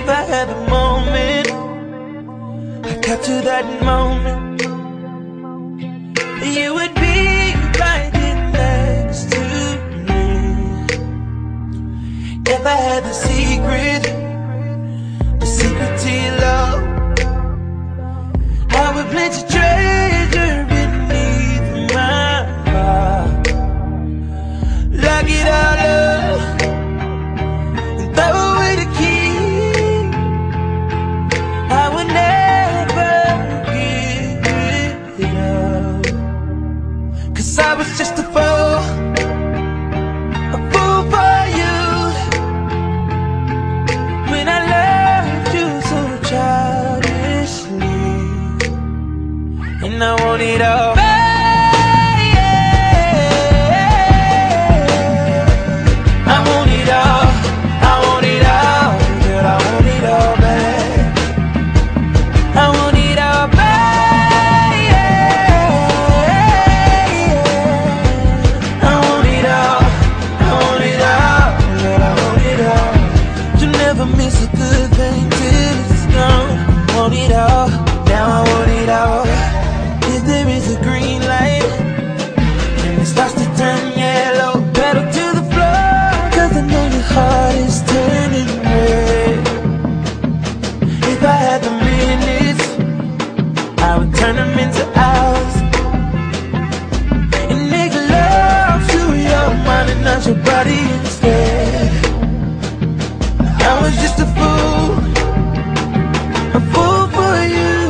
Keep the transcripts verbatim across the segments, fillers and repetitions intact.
I had the moment, I capture that moment, you would be right here next to me. If I had the secret, the secret to your love, I would plant your treasure beneath my heart. Lock it all up and throw away the key. I would never give it up, 'cause I was just a fool, a fool for you, when I loved you so childishly. And I want it all. Your body instead. I was just a fool, a fool for you,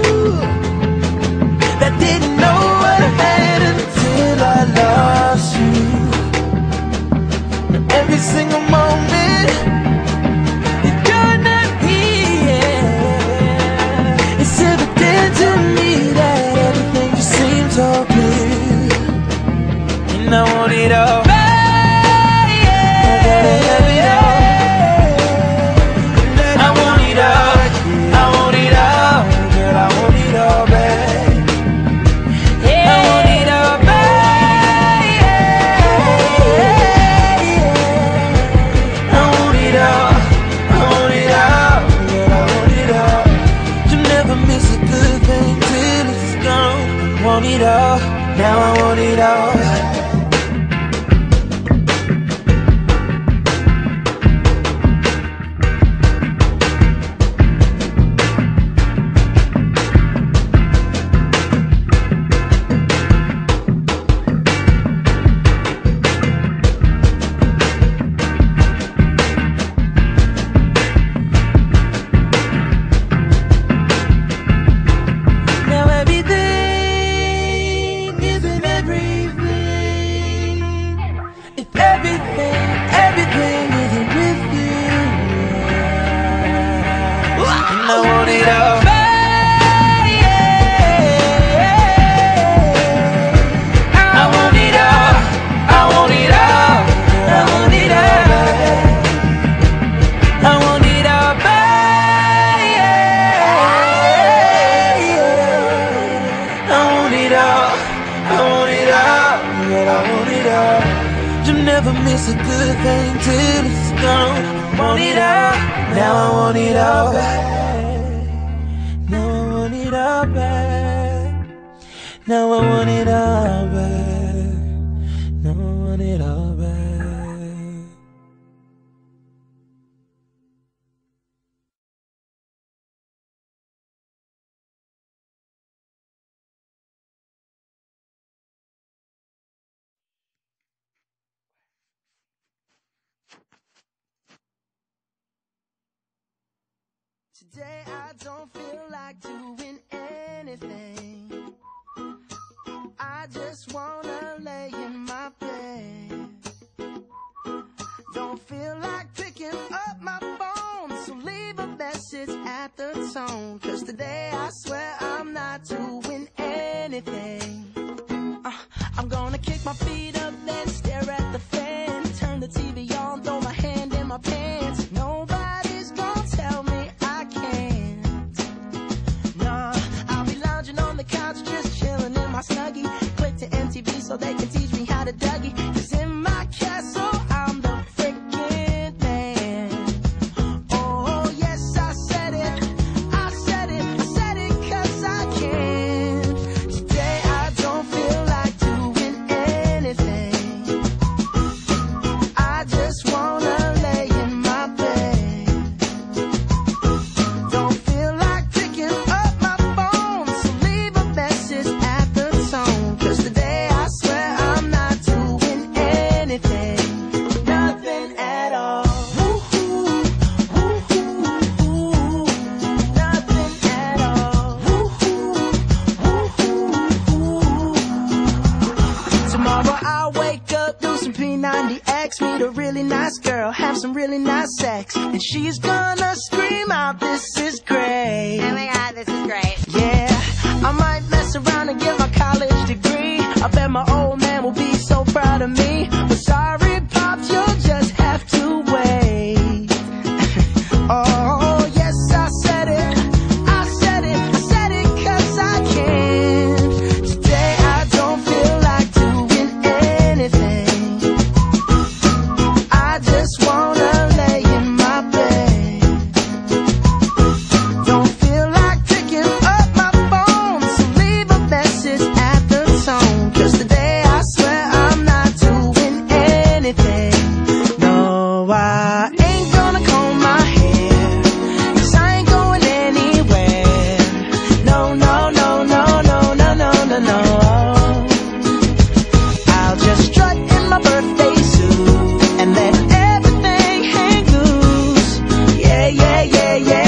that didn't know what I had until I lost you. Now every single moment that you're not here, it's evident to me that everything just seems so clear. And I want it all. Now I want it all. Never miss a good thing till it's gone. Want it all, now I want it all back. Now I want it all back. Now I want it all back. Now I want it all back. Today I don't feel like doing anything. I just wanna lay in my bed. Don't feel like picking up my phone, so leave a message at the tone. 'Cause today I swear I'm not doing anything. uh, I'm gonna kick my feet up, then stare at the fan, turn the T V on, throw my hand in my pants. Nobody's gonna tell me I can't. Nah, I'll be lounging on the couch, just chilling in my Snuggie. Click to M T V so they can teach me how to Dougie. 'Cause in my castle I'm the freaking man. Oh yes, I some really nice sex, and she's gonna scream out, "This is great." Oh my God, this is great. Yeah, I might mess around and get my college degree. I bet my old man will be so proud of me. But sorry, Pops, you'll just have to wait. Oh, yes, I said it. I said it. I said it 'cause I can. Today I don't feel like doing anything. I just wanna lay in my bed. Don't feel like picking up my phone, so leave a message at the tone. 'Cause today I swear I'm not doing anything. No, I ain't gonna comb my hair, 'cause I ain't going anywhere. No, no, no, no, no, no, no, no, no. I'll just strut in my birthday suit and let everything hang loose. Yeah, yeah, yeah, yeah.